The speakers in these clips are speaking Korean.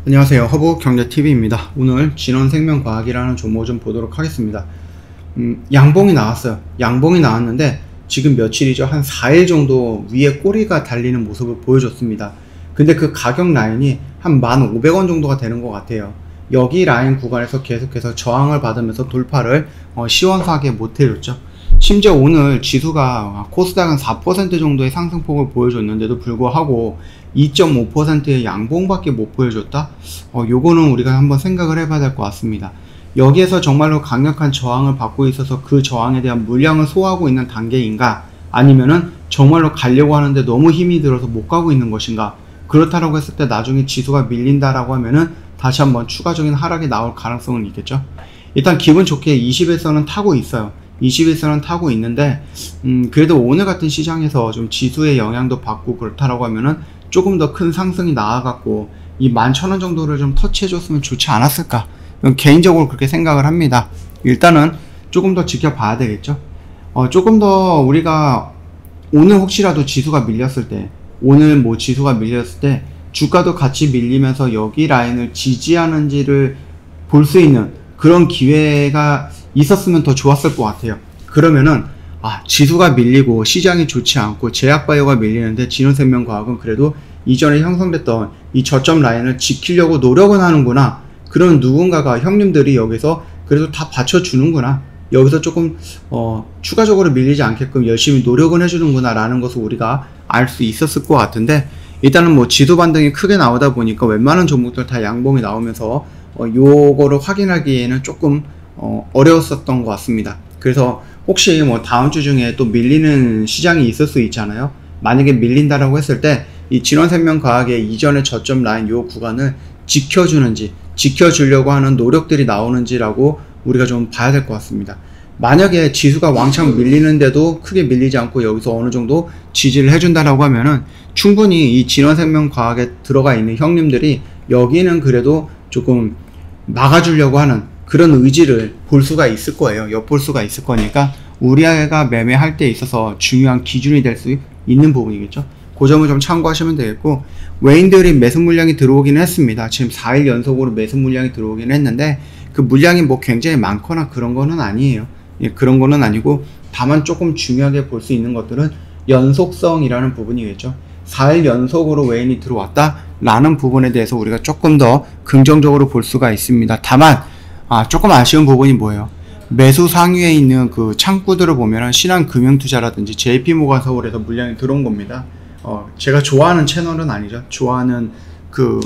안녕하세요. 허브경제TV입니다. 오늘 진원생명과학이라는 종목 좀 보도록 하겠습니다. 양봉이 나왔어요. 양봉이 나왔는데 지금 며칠이죠? 한 4일 정도 위에 꼬리가 달리는 모습을 보여줬습니다. 근데 그 가격 라인이 한 1,500원 정도가 되는 것 같아요. 여기 라인 구간에서 계속해서 저항을 받으면서 돌파를 시원하게 못해줬죠. 심지어 오늘 지수가 코스닥은 4% 정도의 상승폭을 보여줬는데도 불구하고 2.5%의 양봉밖에 못 보여줬다? 요거는 우리가 한번 생각을 해봐야 될 것 같습니다. 여기에서 정말로 강력한 저항을 받고 있어서 그 저항에 대한 물량을 소화하고 있는 단계인가? 아니면은 정말로 가려고 하는데 너무 힘이 들어서 못 가고 있는 것인가? 그렇다라고 했을 때 나중에 지수가 밀린다라고 하면은 다시 한번 추가적인 하락이 나올 가능성은 있겠죠. 일단 기분 좋게 21선은 타고 있어요. 21선은 타고 있는데 그래도 오늘 같은 시장에서 좀 지수의 영향도 받고 그렇다라고 하면은 조금 더 큰 상승이 나와갖고 이 11,000원 정도를 좀 터치해줬으면 좋지 않았을까, 개인적으로 그렇게 생각을 합니다. 일단은 조금 더 지켜봐야 되겠죠. 조금 더 우리가 오늘 혹시라도 지수가 밀렸을 때, 오늘 뭐 지수가 밀렸을 때 주가도 같이 밀리면서 여기 라인을 지지하는지를 볼 수 있는 그런 기회가 있었으면 더 좋았을 것 같아요. 그러면은 지수가 밀리고 시장이 좋지 않고 제약바이오가 밀리는데 진원생명과학은 그래도 이전에 형성됐던 이 저점 라인을 지키려고 노력은 하는구나, 그런 누군가가 형님들이 여기서 그래도 다 받쳐주는구나, 여기서 조금 추가적으로 밀리지 않게끔 열심히 노력은 해주는구나 라는 것을 우리가 알 수 있었을 것 같은데, 일단은 뭐 지수 반등이 크게 나오다 보니까 웬만한 종목들 다 양봉이 나오면서 요거를 확인하기에는 조금 어려웠었던 것 같습니다. 그래서 혹시 뭐 다음 주 중에 또 밀리는 시장이 있을 수 있잖아요. 만약에 밀린다라고 했을 때 이 진원생명과학의 이전의 저점 라인 요 구간을 지켜주는지, 지켜주려고 하는 노력들이 나오는지라고 우리가 좀 봐야 될 것 같습니다. 만약에 지수가 왕창 밀리는데도 크게 밀리지 않고 여기서 어느 정도 지지를 해준다라고 하면은 충분히 이 진원생명과학에 들어가 있는 형님들이 여기는 그래도 조금 막아주려고 하는 그런 의지를 볼 수가 있을 거예요. 엿볼 수가 있을 거니까 우리가 매매할 때 있어서 중요한 기준이 될 수 있는 부분이겠죠. 그 점을 좀 참고하시면 되겠고, 외인들이 매수 물량이 들어오기는 했습니다. 지금 4일 연속으로 매수 물량이 들어오기는 했는데 그 물량이 뭐 굉장히 많거나 그런 거는 아니에요. 그런 거는 아니고, 다만 조금 중요하게 볼 수 있는 것들은 연속성이라는 부분이겠죠. 4일 연속으로 외인이 들어왔다 라는 부분에 대해서 우리가 조금 더 긍정적으로 볼 수가 있습니다. 다만 조금 아쉬운 부분이 뭐예요? 매수 상위에 있는 그 창구들을 보면은 신한금융투자라든지 JP모건 서울에서 물량이 들어온 겁니다. 제가 좋아하는 채널은 아니죠. 좋아하는 그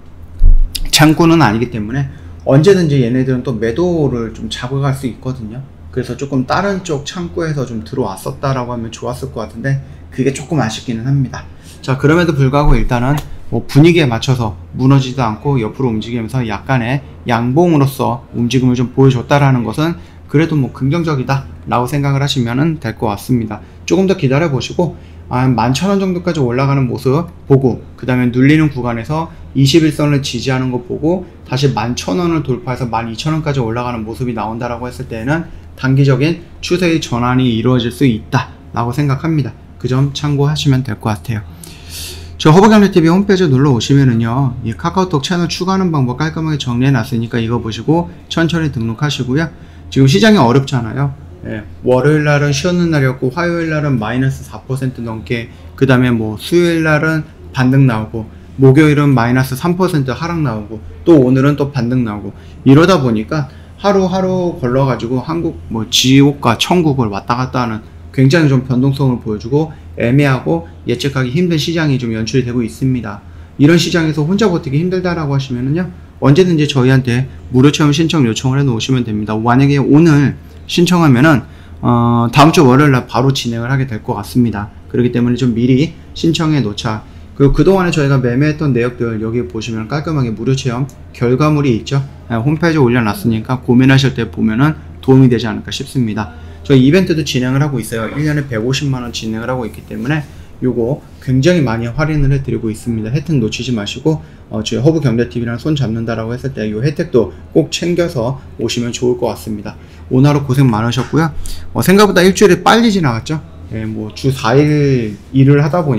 창구는 아니기 때문에 언제든지 얘네들은 또 매도를 좀 잡아갈 수 있거든요. 그래서 조금 다른 쪽 창구에서 좀 들어왔었다라고 하면 좋았을 것 같은데 그게 조금 아쉽기는 합니다. 자, 그럼에도 불구하고 일단은 뭐 분위기에 맞춰서 무너지지도 않고 옆으로 움직이면서 약간의 양봉으로서 움직임을 좀 보여줬다라는 것은 그래도 뭐 긍정적이다 라고 생각을 하시면 될 것 같습니다. 조금 더 기다려 보시고 11,000원 정도까지 올라가는 모습 보고, 그 다음에 눌리는 구간에서 21선을 지지하는 거 보고 다시 11,000원을 돌파해서 12,000원까지 올라가는 모습이 나온다라고 했을 때는 단기적인 추세의 전환이 이루어질 수 있다 라고 생각합니다. 그 점 참고하시면 될 것 같아요. 저 허브경제TV 홈페이지 눌러 오시면은요, 이 카카오톡 채널 추가하는 방법 깔끔하게 정리해 놨으니까 이거 보시고 천천히 등록하시고요. 지금 시장이 어렵잖아요. 월요일 날은 쉬었는 날이었고 화요일 날은 마이너스 4% 넘게, 그 다음에 뭐 수요일 날은 반등 나오고 목요일은 마이너스 3% 하락 나오고 또 오늘은 또 반등 나오고, 이러다 보니까 하루하루 걸러가지고 한국 뭐 지옥과 천국을 왔다 갔다 하는 굉장히 좀 변동성을 보여주고 애매하고 예측하기 힘든 시장이 좀 연출이 되고 있습니다. 이런 시장에서 혼자 버티기 힘들다라고 하시면은요, 언제든지 저희한테 무료 체험 신청 요청을 해 놓으시면 됩니다. 만약에 오늘 신청하면은 다음주 월요일날 바로 진행을 하게 될 것 같습니다. 그렇기 때문에 좀 미리 신청해 놓자. 그리고 그동안에 저희가 매매했던 내역들 여기 보시면 깔끔하게 무료 체험 결과물이 있죠. 홈페이지에 올려놨으니까 고민하실 때 보면은 도움이 되지 않을까 싶습니다. 저희 이벤트도 진행을 하고 있어요. 1년에 150만원 진행을 하고 있기 때문에 요거 굉장히 많이 할인을 해드리고 있습니다. 혜택 놓치지 마시고 저희 허브경제TV랑 손 잡는다라고 했을 때 요 혜택도 꼭 챙겨서 오시면 좋을 것 같습니다. 오늘 하루 고생 많으셨고요. 생각보다 일주일에 빨리 지나갔죠. 뭐 주 4일 일을 하다 보니까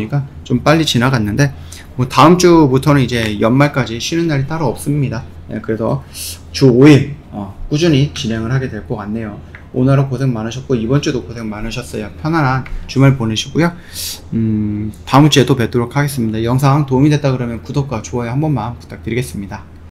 좀 빨리 지나갔는데, 뭐 다음 주부터는 이제 연말까지 쉬는 날이 따로 없습니다. 그래서 주 5일 꾸준히 진행을 하게 될 것 같네요. 오늘은 고생 많으셨고 이번 주도 고생 많으셨어요. 편안한 주말 보내시고요. 다음 주에 또 뵙도록 하겠습니다. 영상 도움이 됐다 그러면 구독과 좋아요 한 번만 부탁드리겠습니다.